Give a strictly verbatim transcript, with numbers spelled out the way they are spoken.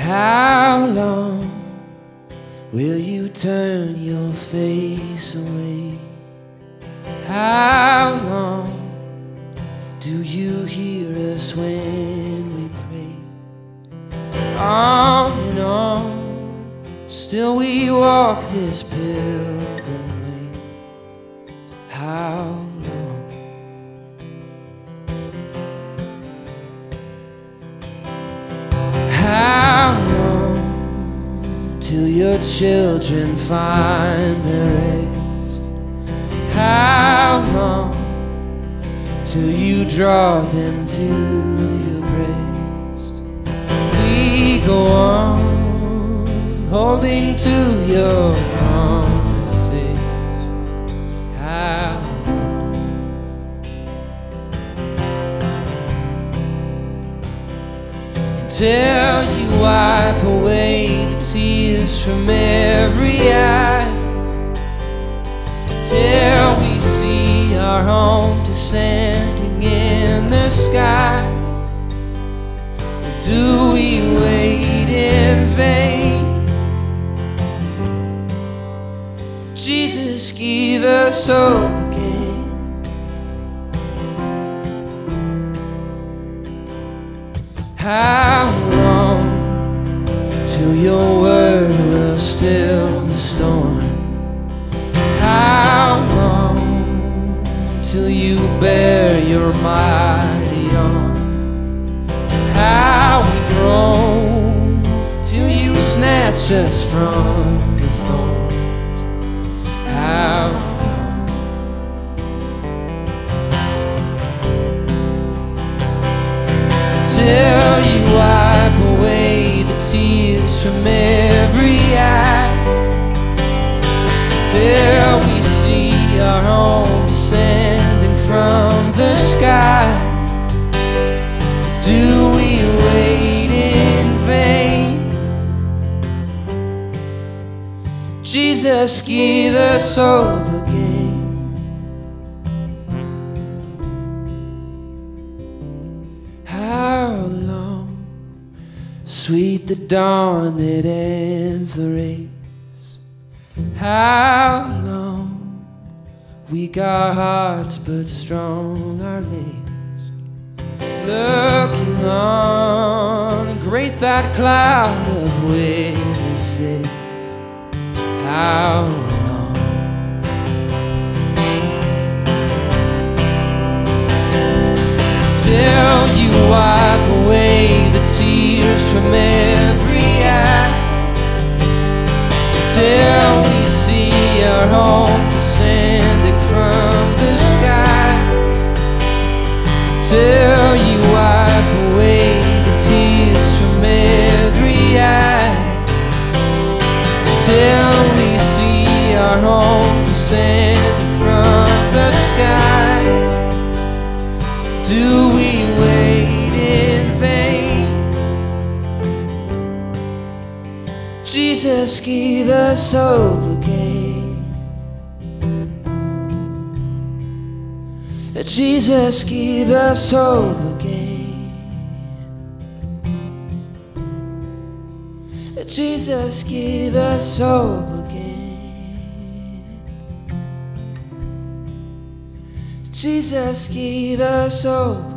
How long will you turn your face away? How long do you hear us when we pray? On and on, still we walk this pilgrim way. How long? How long till your children find their rest? How long till you draw them to your breast? We go on holding to your promises. How long? Until you wipe away the tears from every eye, till we see our home descending in the sky. Do we wait in vain? Jesus, give us hope again. How long till your word will still the storm? How long till you bear your mighty arm? How we groan till you snatch us from the thorns? How long? Till you wipe away the tears from every eye, till we see our home descending from the sky. Do we wait in vain? Jesus, give us hope again. How long? Sweet the dawn that ends the race. How long? Weak our hearts but strong our legs. Looking on, great that cloud of witnesses. How long? Till you wipe away the tears from every eye, till we see our home descending from the sky, till you wipe away the tears from every eye, till we see our home descending from the sky. Do we wait in vain? Jesus, give us hope again. Jesus, give us hope again. Jesus, give us hope again. Jesus, give us hope.